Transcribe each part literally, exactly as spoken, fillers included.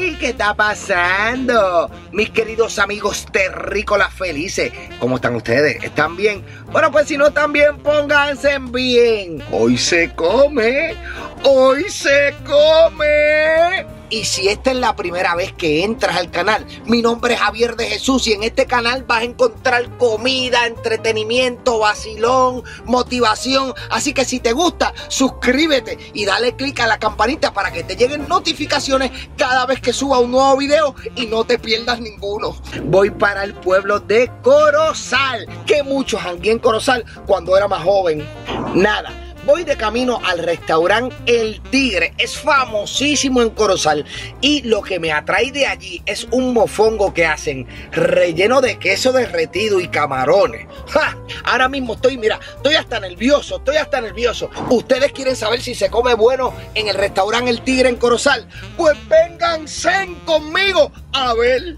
¡Hey! ¿Qué está pasando? Mis queridos amigos terrícolas felices, ¿cómo están ustedes? ¿Están bien? Bueno, pues si no están bien, pónganse bien. Hoy se come, hoy se come. Y si esta es la primera vez que entras al canal, mi nombre es Javier de Jesús y en este canal vas a encontrar comida, entretenimiento, vacilón, motivación. Así que si te gusta, suscríbete y dale click a la campanita para que te lleguen notificaciones cada vez que suba un nuevo video y no te pierdas ninguno. Voy para el pueblo de Corozal, que muchos jangué en Corozal cuando era más joven. Nada. Voy de camino al restaurante El Tigre, es famosísimo en Corozal y lo que me atrae de allí es un mofongo que hacen relleno de queso derretido y camarones. ¡Ja! Ahora mismo estoy, mira, estoy hasta nervioso, estoy hasta nervioso. ¿Ustedes quieren saber si se come bueno en el restaurante El Tigre en Corozal? Pues vénganse conmigo a ver.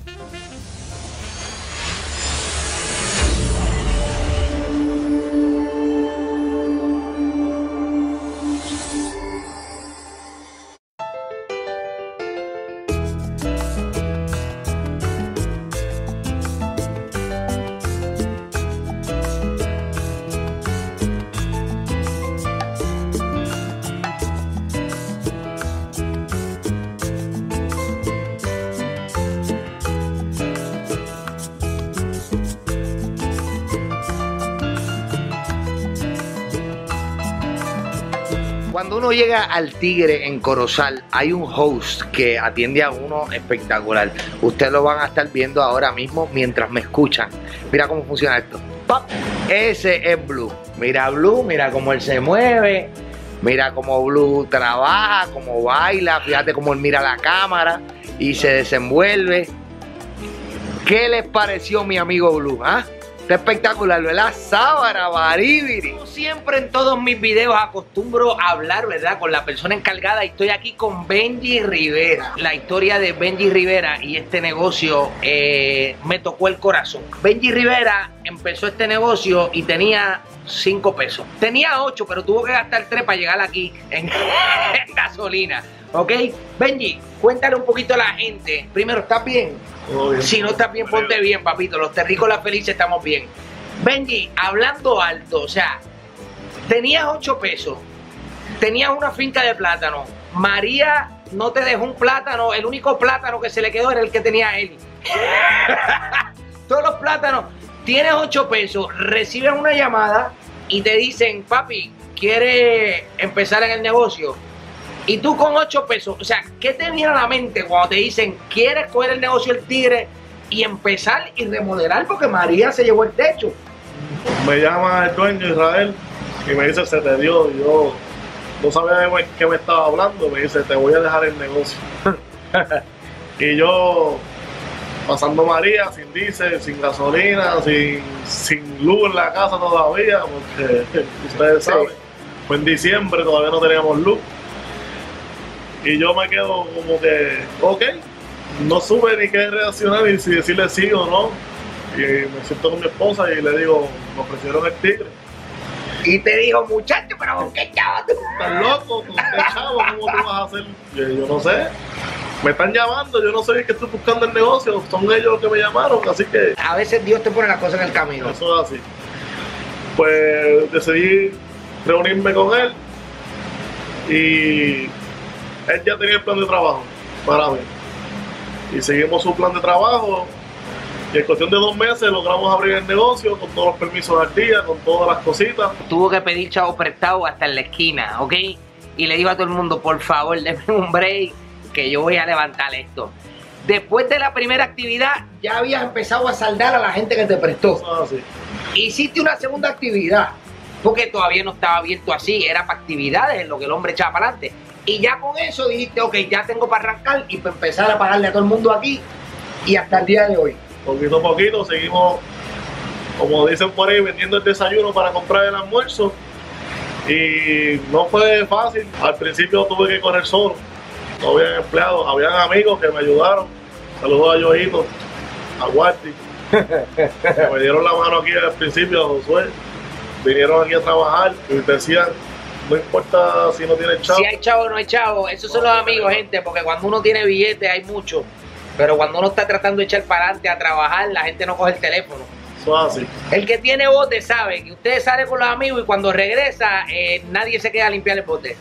Cuando uno llega al Tigre en Corozal, hay un host que atiende a uno espectacular. Ustedes lo van a estar viendo ahora mismo mientras me escuchan. Mira cómo funciona esto. ¡Pap! Ese es Blue. Mira Blue, mira cómo él se mueve. Mira cómo Blue trabaja, cómo baila. Fíjate cómo él mira la cámara y se desenvuelve. ¿Qué les pareció mi amigo Blue? ¿Ah? Está espectacular, ¿verdad? Sábara, baribiri. Como siempre en todos mis videos acostumbro a hablar, ¿verdad? Con la persona encargada y estoy aquí con Benji Rivera. La historia de Benji Rivera y este negocio eh, me tocó el corazón. Benji Rivera empezó este negocio y tenía cinco pesos. Tenía ocho, pero tuvo que gastar tres para llegar aquí en, en gasolina. ¿Ok? Benji, cuéntale un poquito a la gente. Primero, ¿estás bien? bien. Si no estás bien, ponte bien, papito. Los terrícolas felices estamos bien. Benji, hablando alto, o sea, tenías ocho pesos, tenías una finca de plátano. María no te dejó un plátano, el único plátano que se le quedó era el que tenía él. Todos los plátanos. Tienes ocho pesos, recibes una llamada y te dicen, papi, ¿quieres empezar en el negocio? Y tú con ocho pesos, o sea, ¿qué te viene a la mente cuando te dicen, ¿quieres coger el negocio del Tigre y empezar y remodelar? Porque María se llevó el techo. Me llama el dueño Israel y me dice, se te dio. Y yo no sabía de qué me estaba hablando. Me dice, te voy a dejar el negocio. Y yo, pasando María, sin diésel, sin gasolina, sin, sin luz en la casa todavía, porque ustedes saben, fue en diciembre, todavía no teníamos luz. Y yo me quedo como que, ok, no supe ni qué reaccionar ni si decirle sí o no. Y me siento con mi esposa y le digo, me ofrecieron el Tigre. Y te dijo, muchacho, pero ¿con qué chavo tú? ¿Estás loco? ¿Con qué chavo? ¿Cómo tú vas a hacer? Yo, yo no sé. Me están llamando, yo no sé qué estoy buscando el negocio. Son ellos los que me llamaron, así que... A veces Dios te pone las cosas en el camino. Eso es así. Pues decidí reunirme con él y... él ya tenía el plan de trabajo para mí. Y seguimos su plan de trabajo. Y en cuestión de dos meses logramos abrir el negocio con todos los permisos al día, con todas las cositas. Tuvo que pedir chavo prestado hasta en la esquina, ¿ok? Y le dijo a todo el mundo, por favor, denme un break, que yo voy a levantar esto. Después de la primera actividad, ya habías empezado a saldar a la gente que te prestó. Eso es así. Hiciste una segunda actividad, porque todavía no estaba abierto así, era para actividades en lo que el hombre echaba para adelante. Y ya con eso dijiste, ok, ya tengo para arrancar y para empezar a pagarle a todo el mundo aquí y hasta el día de hoy. Poquito a poquito seguimos, como dicen por ahí, vendiendo el desayuno para comprar el almuerzo. Y no fue fácil. Al principio tuve que correr solo. No habían empleados, habían amigos que me ayudaron. Saludos a Yoito, a Walti. Me dieron la mano aquí al principio, a Josué. Vinieron aquí a trabajar y decían, No importa si no tienes chavo. Si hay chavo o no hay chavo, esos son los amigos, gente, porque cuando uno tiene billetes hay mucho, pero cuando uno está tratando de echar para adelante a trabajar, la gente no coge el teléfono. Eso es así. El que tiene bote sabe que usted sale con los amigos y cuando regresa, eh, nadie se queda a limpiar el bote.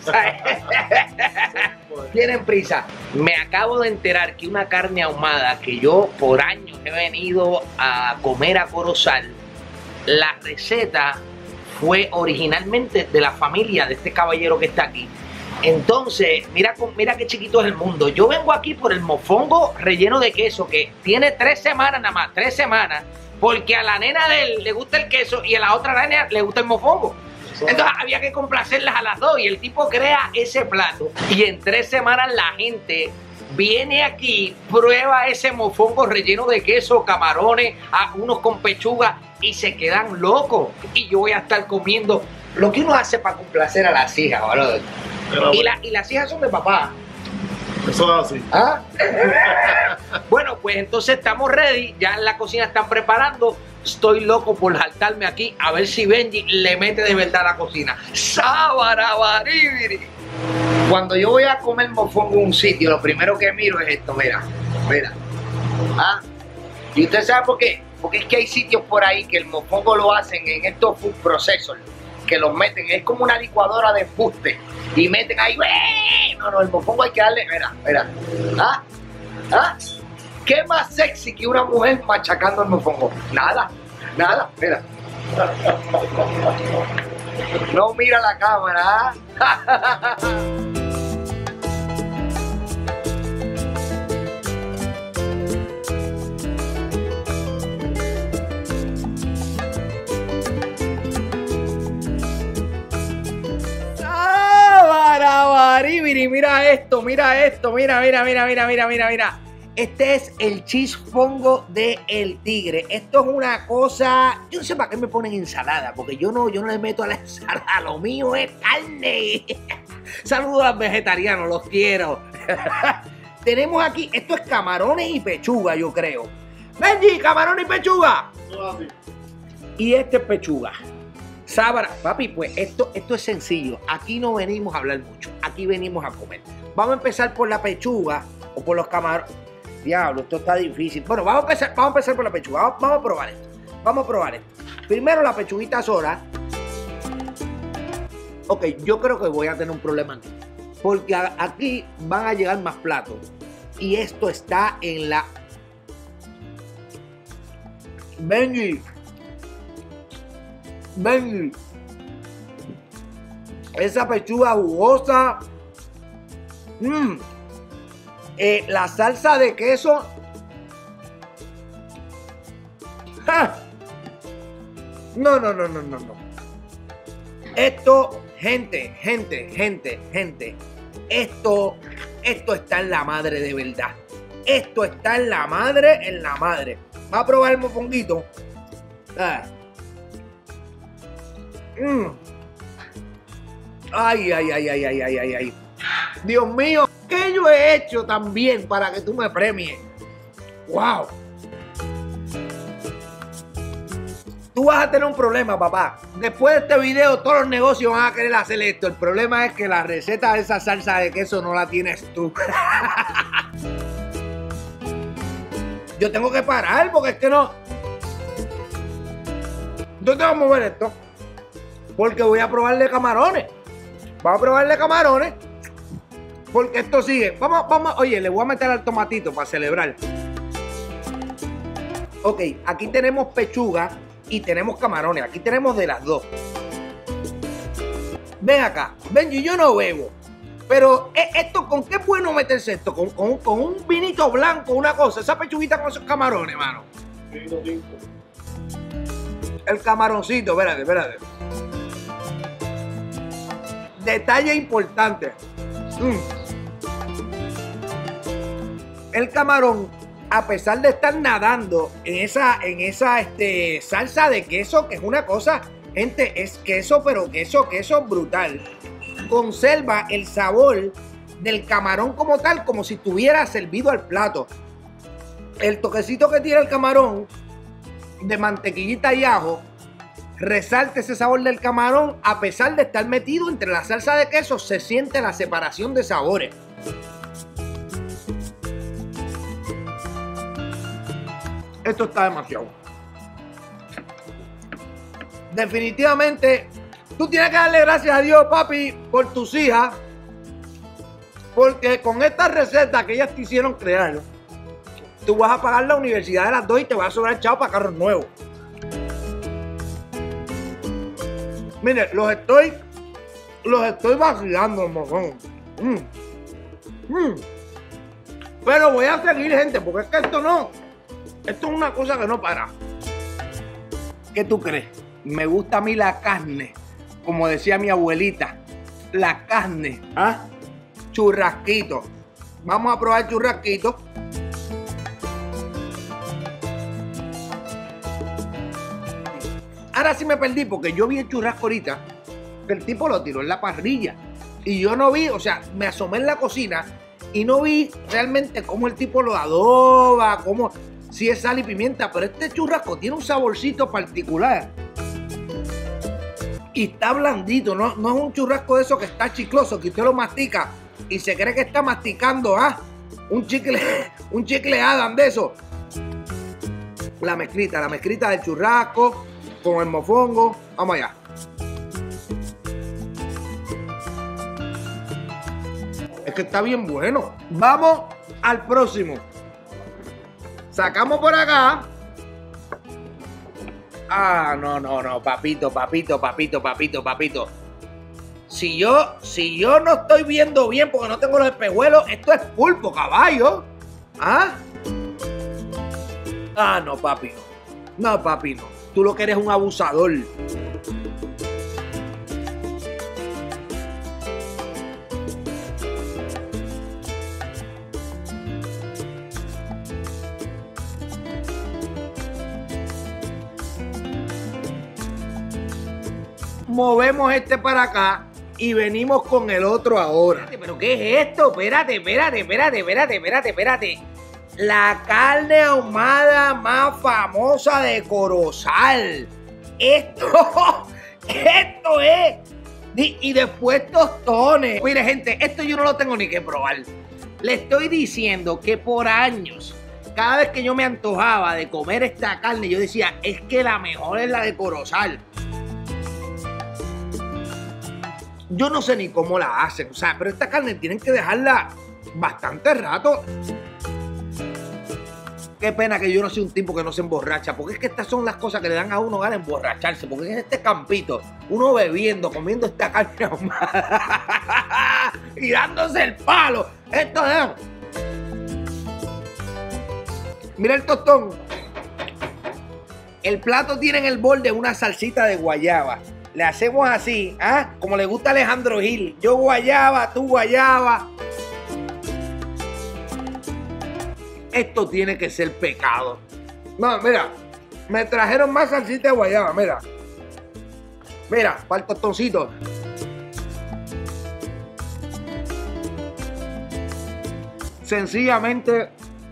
Tienen prisa. Me acabo de enterar que una carne ahumada que yo por años he venido a comer a Corozal, la receta fue originalmente de la familia de este caballero que está aquí. Entonces, mira, mira qué chiquito es el mundo. Yo vengo aquí por el mofongo relleno de queso que tiene tres semanas nada más, tres semanas, porque a la nena de él le gusta el queso y a la otra nena le gusta el mofongo. Entonces había que complacerlas a las dos y el tipo crea ese plato y en tres semanas la gente viene aquí, prueba ese mofongo relleno de queso, camarones, a unos con pechuga y se quedan locos. Y yo voy a estar comiendo lo que uno hace para complacer a las hijas, ¿vale? Y, la, y las hijas son de papá. Eso es así. ¿Ah? Bueno, pues entonces estamos ready. Ya en la cocina están preparando. Estoy loco por saltarme aquí a ver si Benji le mete de verdad a la cocina. ¡Sabarabaribiri! Cuando yo voy a comer mofongo en un sitio, lo primero que miro es esto, mira, mira. ¿Ah? ¿Y usted sabe por qué? Porque es que hay sitios por ahí que el mofongo lo hacen en estos food processors, que los meten, es como una licuadora de embuste, y meten ahí, ¡eh! No, no, el mofongo hay que darle, mira, mira. ¿Ah? ¿Ah? ¿Qué más sexy que una mujer machacando el mofongo? Nada, nada, mira. No mira la cámara, ¿ah? Mira esto, mira esto, mira, mira, mira, mira, mira, mira, mira. Este es el chisfongo de El Tigre. Esto es una cosa, yo no sé para qué me ponen ensalada, porque yo no, yo no le meto a la ensalada, lo mío es carne. Saludos a los vegetarianos, los quiero. Tenemos aquí, esto es camarones y pechuga, yo creo. Benji, camarones y pechuga. Y este es pechuga. Sábara, papi, pues esto, esto es sencillo. Aquí no venimos a hablar mucho, aquí venimos a comer. Vamos a empezar por la pechuga o por los camarones. Diablo, esto está difícil. Bueno, vamos a empezar, vamos a empezar por la pechuga. Vamos, vamos a probar esto. Vamos a probar esto. Primero la pechuguita sola. Ok, yo creo que voy a tener un problema aquí. Porque a, aquí van a llegar más platos. Y esto está en la... Benji. Benji. Esa pechuga jugosa. Mmm. Eh, la salsa de queso. ¡Ja! No, no, no, no, no, no. Esto, gente, gente, gente, gente. Esto, esto está en la madre de verdad. Esto está en la madre, en la madre. Va a probar el mofonguito. Ah. Mm. Ay, ay, ay, ay, ay, ay, ay, ay. Dios mío, ¿qué yo he hecho también para que tú me premies? ¡Wow! Tú vas a tener un problema, papá. Después de este video, todos los negocios van a querer hacer esto. El problema es que la receta de esa salsa de queso no la tienes tú. Yo tengo que parar porque es que no... Yo tengo que mover esto. Porque voy a probarle camarones. Vamos a probarle camarones. Porque esto sigue. Vamos, vamos. Oye, le voy a meter al tomatito para celebrar. Ok, aquí tenemos pechuga y tenemos camarones. Aquí tenemos de las dos. Ven acá. Benji, yo no bebo. Pero esto, ¿con qué es bueno meterse esto? Con, con, con un vinito blanco, una cosa. Esa pechuguita con esos camarones, hermano. Vinito tinto. El camaroncito, espérate, espérate. Detalle importante. Mm. El camarón, a pesar de estar nadando en esa, en esa este, salsa de queso, que es una cosa, gente, es queso, pero queso, queso brutal, conserva el sabor del camarón como tal, como si estuviera servido al plato. El toquecito que tiene el camarón de mantequillita y ajo resalta ese sabor del camarón. A pesar de estar metido entre la salsa de queso, se siente la separación de sabores. Esto está demasiado. Definitivamente, tú tienes que darle gracias a Dios, papi, por tus hijas. Porque con esta receta que ellas te hicieron crear, tú vas a pagar la universidad de las dos y te vas a sobrar chavo para carros nuevos. Mire, los estoy, los estoy vacilando, mojón. Mm. Mm. Pero voy a seguir, gente, porque es que esto no, esto es una cosa que no para. ¿Qué tú crees? Me gusta a mí la carne, como decía mi abuelita, la carne, ¿ah? Churrasquito. Vamos a probar churrasquito. Ahora sí me perdí porque yo vi el churrasco ahorita, que el tipo lo tiró en la parrilla. Y yo no vi, o sea, me asomé en la cocina y no vi realmente cómo el tipo lo adoba, cómo, si es sal y pimienta. Pero este churrasco tiene un saborcito particular. Y está blandito, no, no es un churrasco de eso que está chicloso, que usted lo mastica y se cree que está masticando, ¿ah? Un chicle, un chicle Adam de eso. La mezclita, la mezclita del churrasco con el mofongo. Vamos allá. Es que está bien bueno. Vamos al próximo. Sacamos por acá. Ah, no, no, no, papito, papito, papito, papito, papito. Si yo, si yo no estoy viendo bien porque no tengo los espejuelos, esto es pulpo, caballo. ¿Ah? Ah, no, papi, no. No, papi, no. Tú lo que eres un abusador. Movemos este para acá y venimos con el otro ahora. ¿Pero qué es esto? Espérate, espérate, espérate, espérate, espérate, espérate. La carne ahumada más famosa de Corozal. Esto, esto es. Y, y después tostones. Mire, gente, esto yo no lo tengo ni que probar. Le estoy diciendo que por años, cada vez que yo me antojaba de comer esta carne, yo decía, es que la mejor es la de Corozal. Yo no sé ni cómo la hacen, o sea, pero esta carne tienen que dejarla bastante rato. Qué pena que yo no soy un tipo que no se emborracha, porque es que estas son las cosas que le dan a uno ganas de emborracharse, porque en este campito, uno bebiendo, comiendo esta carne ahumada y dándose el palo. Esto es... Mira el tostón. El plato tiene en el borde una salsita de guayaba. Le hacemos así, ¿ah? Como le gusta a Alejandro Gil. Yo guayaba, tú guayaba. Esto tiene que ser pecado. No, mira, me trajeron más salsita de guayaba, mira. Mira, para el tostoncito. Sencillamente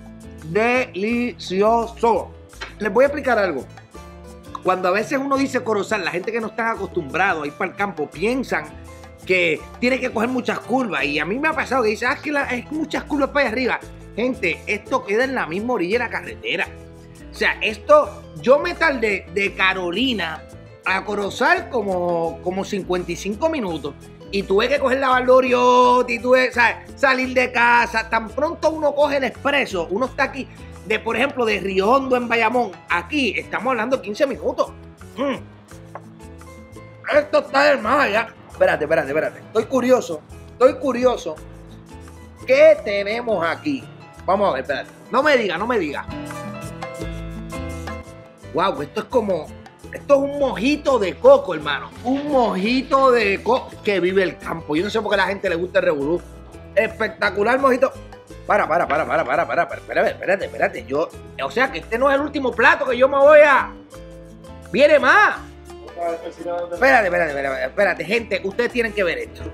delicioso. Les voy a explicar algo. Cuando a veces uno dice Corozal, la gente que no está acostumbrado a ir para el campo piensan que tiene que coger muchas curvas. Y a mí me ha pasado que dice, ah, es que la, es muchas curvas para allá arriba. Gente, esto queda en la misma orilla de la carretera. O sea, esto, yo me tardé de Carolina a Corozal como, como cincuenta y cinco minutos. Y tuve que coger la Valdoriotti, tuve, ¿sabes? Salir de casa. Tan pronto uno coge el expreso, uno está aquí. De, por ejemplo, de Río Hondo en Bayamón, aquí estamos hablando de quince minutos. Mm. Esto está del más allá. Espérate, espérate, espérate. Estoy curioso, estoy curioso. ¿Qué tenemos aquí? Vamos a ver, espérate. No me diga, no me diga. Wow, esto es como... Esto es un mojito de coco, hermano. Un mojito de coco que vive el campo. Yo no sé por qué a la gente le gusta el revolú. Espectacular mojito. Para, para, para, para, para, para, para, espérate, espérate, espérate. Yo, o sea que este no es el último plato que yo me voy a... ¡Viene más! Espérate, espérate, espérate, espérate, gente, ustedes tienen que ver esto.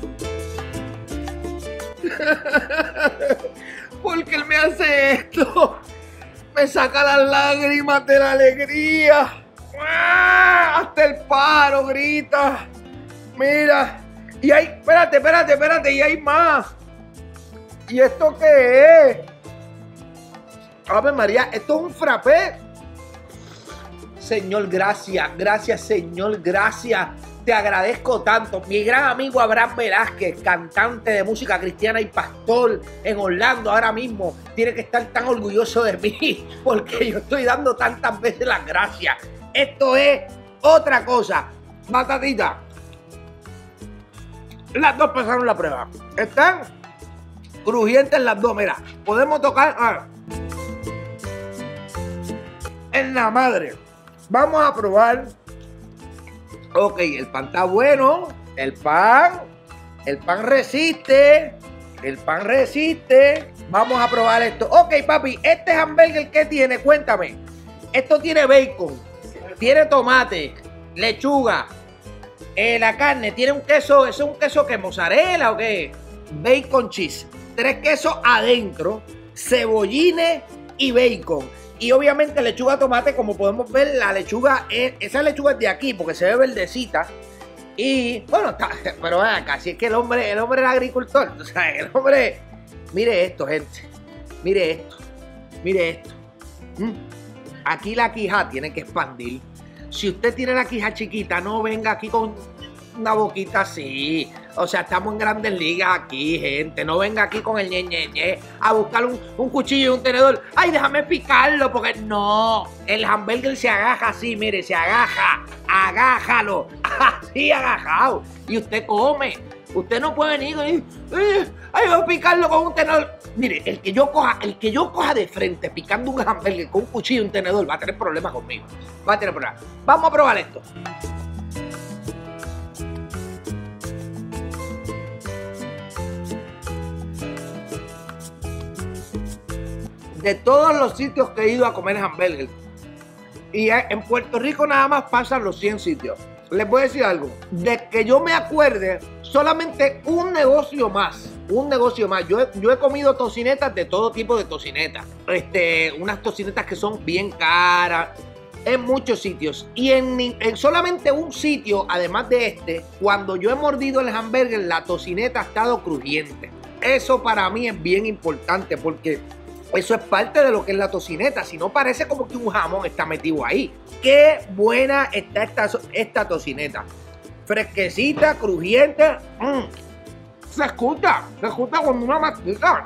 ¿Por qué él me hace esto? Me saca las lágrimas de la alegría. ¡Ah! Hazte el paro, grita. Mira. Y hay, espérate, espérate, espérate, y hay más. ¿Y esto qué es? Ave María, esto es un frappé. Señor, gracias, gracias, Señor, gracias. Te agradezco tanto. Mi gran amigo Abraham Velázquez, cantante de música cristiana y pastor en Orlando ahora mismo, tiene que estar tan orgulloso de mí porque yo estoy dando tantas veces las gracias. Esto es otra cosa. Batatita. Las dos pasaron la prueba. Están crujientes las dos. Mira, podemos tocar ah, en la madre. Vamos a probar. Ok, el pan está bueno. El pan. El pan resiste. El pan resiste. Vamos a probar esto. Ok, papi, este hamburger que tiene, cuéntame. Esto tiene bacon. Tiene tomate. Lechuga. Eh, la carne tiene un queso, ¿eso es un queso que mozzarella o qué? Bacon cheese, tres quesos adentro, cebollines y bacon. Y obviamente lechuga, tomate, como podemos ver, la lechuga, es, esa lechuga es de aquí porque se ve verdecita. Y bueno, está, pero ven acá, si es que el hombre, el hombre era agricultor, o sea, el hombre, mire esto, gente, mire esto, mire esto. ¿Mm? Aquí la quija tiene que expandir. Si usted tiene la quija chiquita, no venga aquí con una boquita así. O sea, estamos en grandes ligas aquí, gente. No venga aquí con el ñe, ñe, ñe a buscar un, un cuchillo y un tenedor. Ay, déjame picarlo, porque no. El hamburger se agaja así, mire, se agaja. Agájalo. Así agajado. Y usted come. Usted no puede venir y eh, ay, voy a picarlo con un tenedor. Mire, el que yo coja, el que yo coja de frente picando un hamburger con un cuchillo y un tenedor va a tener problemas conmigo. Va a tener problemas. Vamos a probar esto. De todos los sitios que he ido a comer hamburger, y en Puerto Rico nada más pasan los cien sitios. Les voy a decir algo. De que yo me acuerde, solamente un negocio más. Un negocio más. Yo he, yo he comido tocinetas de todo tipo de tocinetas. Este, unas tocinetas que son bien caras. En muchos sitios. Y en, en solamente un sitio, además de este, cuando yo he mordido el hamburger, la tocineta ha estado crujiente. Eso para mí es bien importante porque eso es parte de lo que es la tocineta. Si no, parece como que un jamón está metido ahí. Qué buena está esta, esta tocineta. Fresquecita, crujiente. Mm. Se escucha. Se escucha cuando una mastica.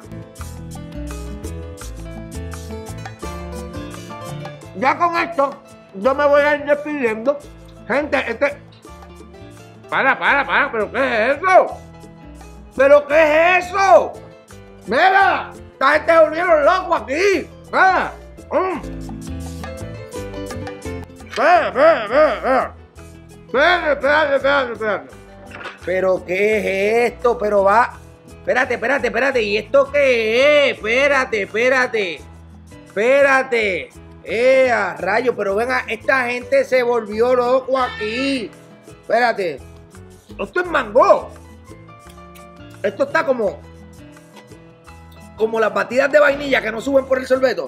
Ya con esto, yo me voy a ir despidiendo. Gente, este... Para, para, para. ¿Pero qué es eso? ¿Pero qué es eso? Mira. Esta gente se volvieron locos aquí. Ah, mm. Espera, espera, espera. Espera, espérate, espérate, espérate. ¿Pero qué es esto? Pero va. Espérate, espérate, espérate. ¿Y esto qué es? Espérate, espérate. Espérate. Eh, a rayo, pero venga, esta gente se volvió loco aquí. Espérate. Esto es mango. Esto está como. Como las batidas de vainilla que no suben por el sorbeto.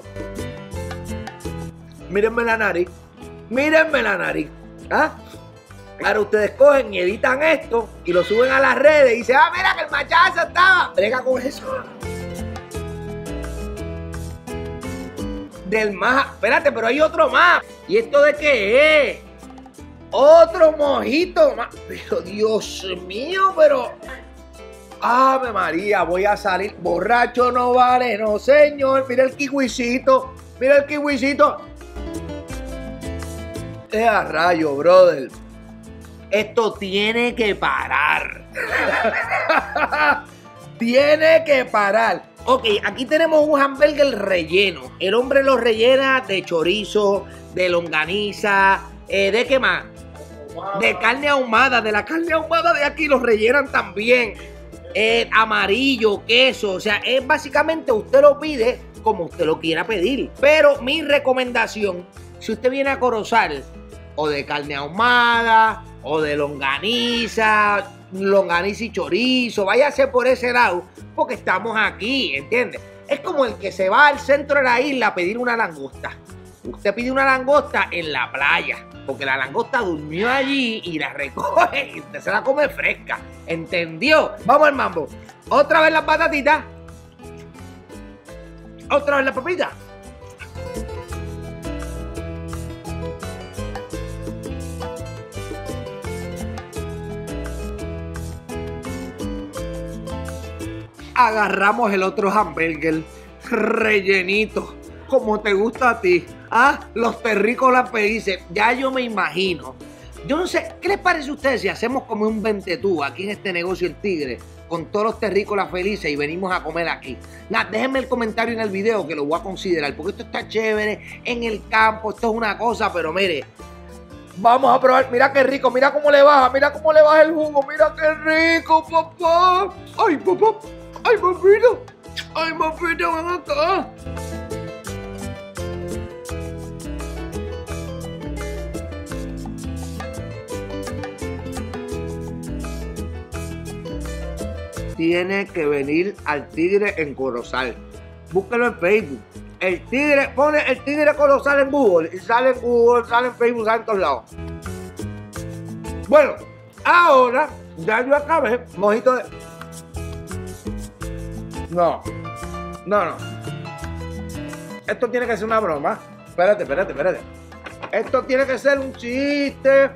Mírenme la nariz. Mírenme la nariz. ¿Ah? Ahora ustedes cogen y editan esto y lo suben a las redes y dicen, ah, mira que el machazo estaba. Brega con eso. Del más. Espérate, pero hay otro más. ¿Y esto de qué es? Otro mojito más. Pero Dios mío, pero... ¡Ave María! Voy a salir. Borracho no vale, no señor. Mira el kiwisito. Mira el kiwisito. ¡Eh, a rayo, brother! Esto tiene que parar. Tiene que parar. Ok, aquí tenemos un hamburger relleno. El hombre lo rellena de chorizo, de longaniza, eh, ¿de qué más? De carne ahumada. De la carne ahumada de aquí lo rellenan también. Eh, amarillo, queso, o sea, es básicamente usted lo pide como usted lo quiera pedir. Pero mi recomendación, si usted viene a Corozal, o de carne ahumada, o de longaniza, longaniza y chorizo, váyase por ese lado, porque estamos aquí, ¿entiende? Es como el que se va al centro de la isla a pedir una langosta. Usted pide una langosta en la playa. porque la langosta durmió allí y la recoge y usted se la come fresca. ¿Entendió? Vamos al mambo. Otra vez las patatitas. Otra vez la papita. Agarramos el otro hamburger rellenito, como te gusta a ti. Ah, los terrícolas felices. Ya yo me imagino. Yo no sé, ¿qué les parece a ustedes si hacemos como un ventetú aquí en este negocio El Tigre con todos los terrícolas felices y venimos a comer aquí? Nada, déjenme el comentario en el video que lo voy a considerar, porque esto está chévere en el campo, esto es una cosa, pero mire, vamos a probar. Mira qué rico, mira cómo le baja, mira cómo le baja el jugo, mira qué rico, papá. Ay, papá, ay, papito, ay, papito, ven acá. Tiene que venir al Tigre en Corozal. Búsquelo en Facebook. El Tigre, pone el Tigre Corozal en Google y sale en Google, sale en Facebook, sale en todos lados. Bueno, ahora ya yo acabé. Mojito de... No, no, no. Esto tiene que ser una broma. Espérate, espérate, espérate. Esto tiene que ser un chiste.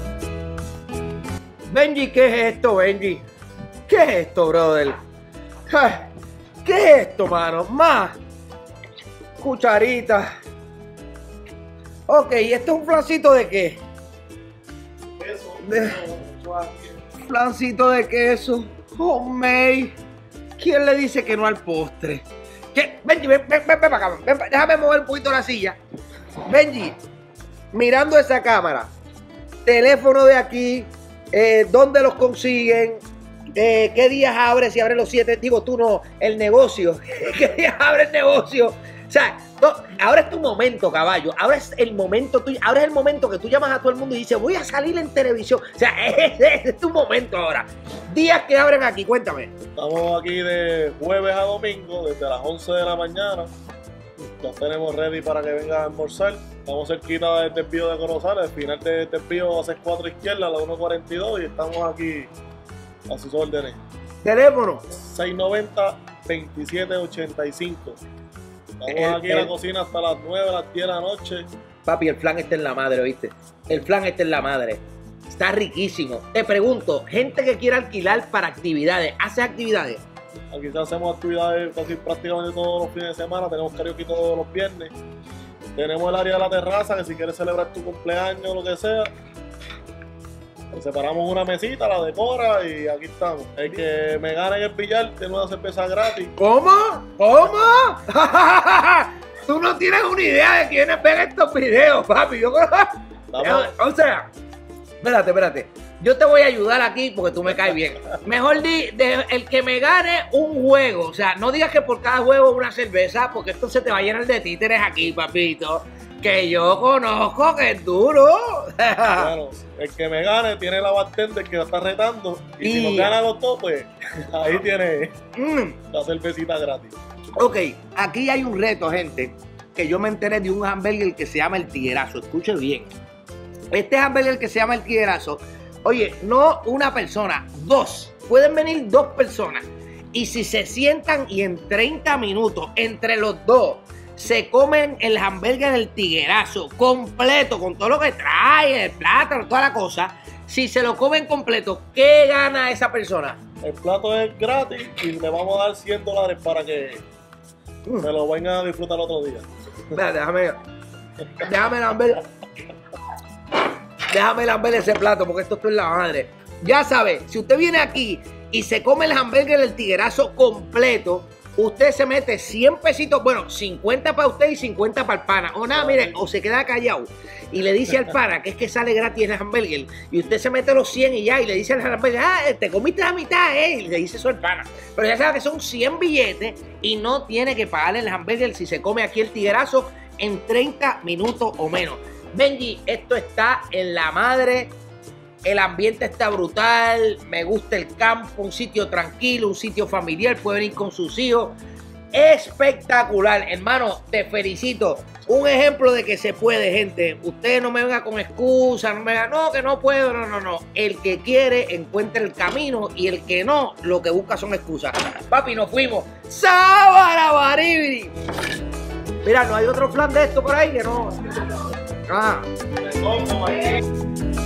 Benji, ¿qué es esto, Benji? ¿Qué es esto, brother? ¿Qué es esto, mano? Más cucharita. Ok, ¿esto es un flancito de qué? Queso. De... Flancito de queso. Homemade. ¿Quién le dice que no al postre? ¿Qué? Benji, ven, ven, ven, ven para acá. Ven, déjame mover un poquito la silla. Benji, mirando esa cámara. Teléfono de aquí. Eh, ¿Dónde los consiguen? Eh, ¿Qué días abre? Si abre los siete, digo tú no, el negocio. ¿Qué días abre el negocio? O sea, no, ahora es tu momento, caballo. Ahora es el momento tuyo. Ahora es el momento que tú llamas a todo el mundo y dices, voy a salir en televisión. O sea, ese es tu momento ahora. Días que abren aquí, cuéntame. Estamos aquí de jueves a domingo, desde las once de la mañana. Ya tenemos ready para que vengan a almorzar. Estamos cerquita del desvío de Corozal. El final del desvío hace cuatro izquierda, a la uno cuarenta y dos, y estamos aquí a sus órdenes. Teléfono. seis noventa, veintisiete ochenta y cinco. Estamos El- aquí en el- la cocina hasta las nueve, las diez de la noche. Papi, el flan está en la madre, ¿viste? El flan está en la madre. Está riquísimo. Te pregunto, gente que quiera alquilar para actividades, ¿haces actividades? Aquí hacemos actividades casi prácticamente todos los fines de semana. Tenemos karaoke todos los viernes. Tenemos el área de la terraza, que si quieres celebrar tu cumpleaños o lo que sea, pues separamos una mesita, la decora y aquí estamos. El que me gane en el billar tiene una cerveza gratis. ¿Cómo? ¿Cómo? Tú no tienes una idea de quiénes ven estos videos, papi. Yo... Estamos- O sea, espérate, espérate. Yo te voy a ayudar aquí porque tú me caes bien. Mejor di, de, el que me gane un juego. O sea, no digas que por cada juego una cerveza, porque esto se te va a llenar de títeres aquí, papito. Que yo conozco que es duro. Bueno, el que me gane tiene la bartender que va a estar retando. Y si Y- nos gana los dos, pues ahí tiene Mm. la cervecita gratis. Ok, aquí hay un reto, gente, que yo me enteré de un hamburger que se llama El Tiguerazo. Escuche bien. Este hamburger que se llama El Tiguerazo, oye, no una persona, dos. Pueden venir dos personas. Y si se sientan y en treinta minutos, entre los dos, se comen el hamburger del Tiguerazo completo, con todo lo que trae, el plátano, toda la cosa. Si se lo comen completo, ¿qué gana esa persona? El plato es gratis y le vamos a dar cien dólares para que Mm. se lo vengan a disfrutar otro día. Espérate, déjame, déjame lamber, déjame lamber ese plato porque esto es la madre. Ya sabe, si usted viene aquí y se come el hamburger del Tiguerazo completo, usted se mete cien pesitos, bueno, cincuenta para usted y cincuenta para el pana. O nada, mire, o se queda callado y le dice al pana que es que sale gratis el hamburger y usted se mete los cien y ya, y le dice al hamburger, ah, te comiste la mitad, eh, y le dice eso al pana. Pero ya sabe que son cien billetes y no tiene que pagarle el hamburger si se come aquí el Tiguerazo en treinta minutos o menos. Benji, esto está en la madre. El ambiente está brutal, me gusta el campo, un sitio tranquilo, un sitio familiar, pueden ir con sus hijos. espectacular. Hermano, te felicito. Un ejemplo de que se puede, gente. Usted no me venga con excusas, no me venga, no, que no puedo, no, no, no. El que quiere encuentra el camino y el que no, lo que busca son excusas. Papi, nos fuimos. ¡Sábara, baribri! Mira, no hay otro flan de esto por ahí que no. Ah.